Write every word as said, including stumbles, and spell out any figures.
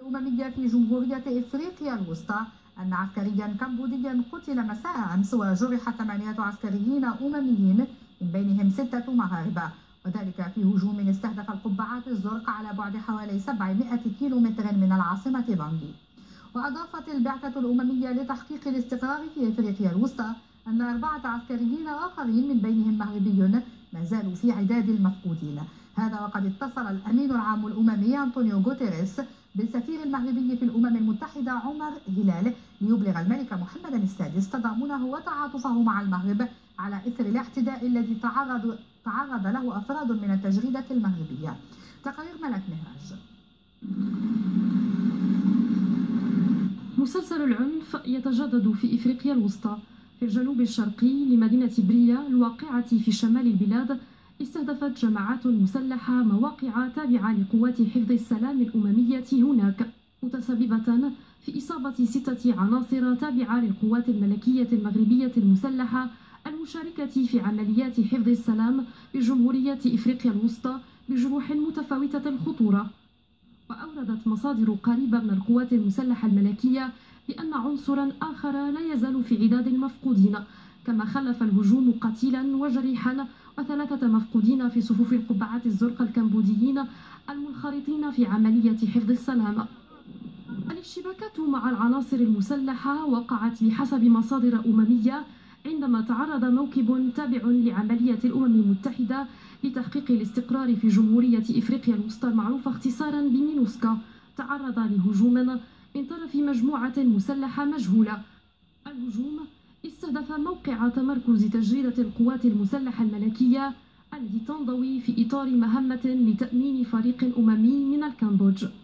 الأممية في جمهورية إفريقيا الوسطى أن عسكريا كمبوديا قتل مساء أمس وجرح ثمانية عسكريين أمميين من بينهم ستة مغاربة، وذلك في هجوم استهدف القبعات الزرق على بعد حوالي سبعمائة كيلومتر من العاصمة بانجي. وأضافت البعثة الأممية لتحقيق الاستقرار في إفريقيا الوسطى أن أربعة عسكريين آخرين من بينهم مغربي ما زالوا في عداد المفقودين، هذا وقد اتصل الأمين العام الأممي أنطونيو غوتيريس بالسفير المغربي في الأمم المتحدة عمر هلال ليبلغ الملك محمد السادس تضامنه وتعاطفه مع المغرب على إثر الاعتداء الذي تعرض تعرض له أفراد من التجريدة المغربية. تقرير ملك مهراج. مسلسل العنف يتجدد في إفريقيا الوسطى. في الجنوب الشرقي لمدينة بريا الواقعة في شمال البلاد استهدفت جماعات مسلحة مواقع تابعة لقوات حفظ السلام الأممية هناك، متسببة في إصابة ستة عناصر تابعة للقوات الملكية المغربية المسلحة المشاركة في عمليات حفظ السلام بجمهورية إفريقيا الوسطى بجروح متفاوتة الخطورة. وأوردت مصادر قريبة من القوات المسلحة الملكية بأن عنصرا آخر لا يزال في عداد المفقودين، كما خلف الهجوم قتيلا وجريحا وثلاثة مفقودين في صفوف القبعات الزرق الكمبوديين المنخرطين في عملية حفظ السلام. الاشتباكات مع العناصر المسلحة وقعت بحسب مصادر أممية عندما تعرض موكب تابع لعملية الأمم المتحدة لتحقيق الاستقرار في جمهورية إفريقيا الوسطى المعروفة اختصارا بمينوسكا، تعرض لهجوم من طرف مجموعة مسلحة مجهولة. الهجوم استهدف موقع تمركز تجريدة القوات المسلحة الملكية التي تنضوي في إطار مهمة لتأمين فريق أممي من الكامبودج.